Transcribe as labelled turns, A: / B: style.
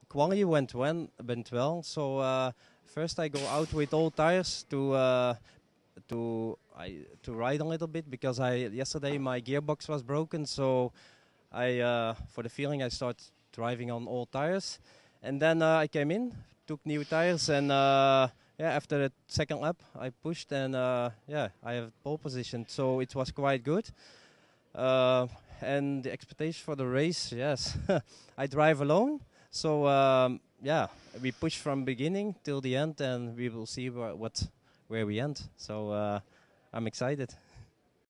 A: quality went well. So first I go out with old tires to ride a little bit, because yesterday my gearbox was broken. So for the feeling, I started driving on old tires, and then I came in, took new tires, and after the second lap I pushed, and I have pole position. So it was quite good. And the expectation for the race, yes, I drive alone. So we push from beginning till the end, and we will see where we end. So I'm excited.